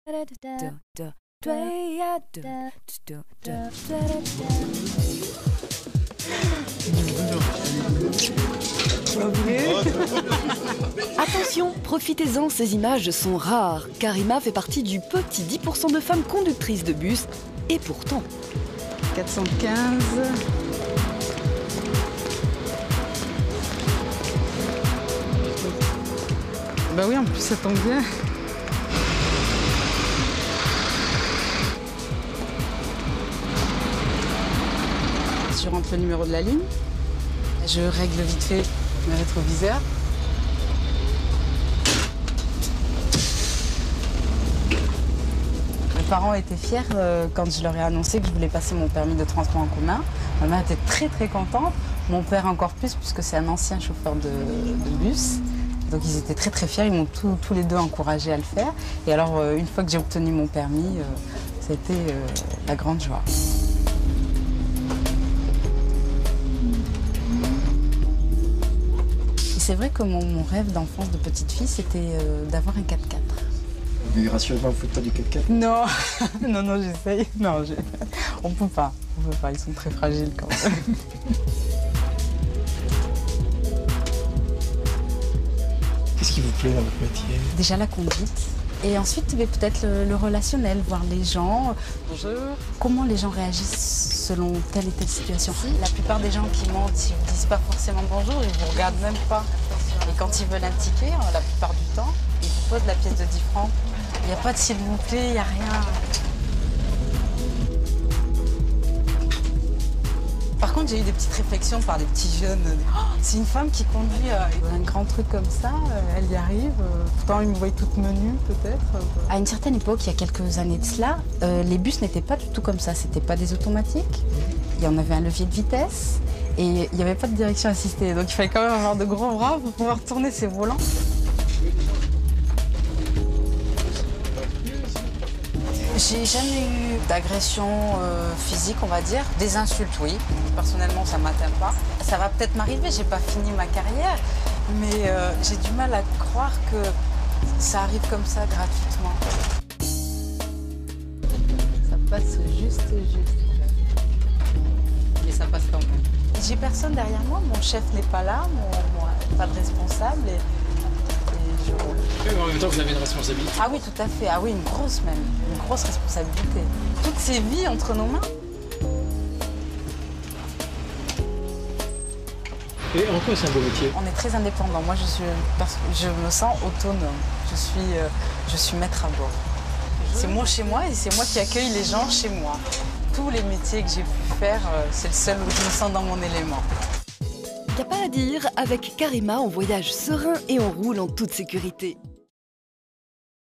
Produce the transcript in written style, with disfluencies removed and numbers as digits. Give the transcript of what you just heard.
Attention, profitez-en, ces images sont rares. Karima fait partie du petit 10% de femmes conductrices de bus. Et pourtant... 415... Bah oui, en plus ça tombe bien. Je rentre le numéro de la ligne. Je règle vite fait le rétroviseur. Mes parents étaient fiers quand je leur ai annoncé que je voulais passer mon permis de transport en commun. Ma mère était très contente. Mon père encore plus, puisque c'est un ancien chauffeur de bus. Donc ils étaient très fiers, ils m'ont tous les deux encouragé à le faire. Et alors une fois que j'ai obtenu mon permis, ça a été la grande joie. C'est vrai que mon rêve d'enfance de petite fille, c'était d'avoir un 4x4. Mais rassurez-moi, vous faites pas du 4x4? Non, non, j'essaye. Non, on peut pas, ils sont très fragiles quand même. Qu'est-ce qui vous plaît dans votre métier? Déjà la conduite. Et ensuite, peut-être le relationnel, voir les gens. Bonjour. Comment les gens réagissent selon telle et telle situation. La plupart des gens qui montent, ils ne disent pas forcément bonjour, ils ne vous regardent même pas. Et quand ils veulent un ticket, la plupart du temps, ils vous posent la pièce de 10 francs. Il n'y a pas de s'il vous plaît, il n'y a rien. Par contre, j'ai eu des petites réflexions par des petits jeunes. Oh, c'est une femme qui conduit un grand truc comme ça, elle y arrive. Pourtant, ils me voient toute menue, peut-être. À une certaine époque, il y a quelques années de cela, les bus n'étaient pas du tout comme ça. C'était pas des automatiques. Il y en avait un levier de vitesse et il n'y avait pas de direction assistée. Donc, il fallait quand même avoir de gros bras pour pouvoir tourner ses volants. J'ai jamais eu d'agression physique, on va dire. Des insultes, oui. Personnellement, ça ne m'atteint pas. Ça va peut-être m'arriver, j'ai pas fini ma carrière, mais j'ai du mal à croire que ça arrive comme ça, gratuitement. Ça passe juste. Mais ça passe quand même. J'ai personne derrière moi, mon chef n'est pas là, pas de responsable. Et je roule. Mais en même temps, vous avez une responsabilité. Ah oui, tout à fait. Ah oui, une grosse même. Une grosse responsabilité. Toutes ces vies entre nos mains. Et en quoi c'est un beau métier? On est très indépendant. Moi, je me sens autonome. Je suis maître à bord. C'est moi chez moi et c'est moi qui accueille les gens chez moi. Tous les métiers que j'ai pu faire, c'est le seul où je me sens dans mon élément. Y a pas à dire, avec Karima, on voyage serein et on roule en toute sécurité.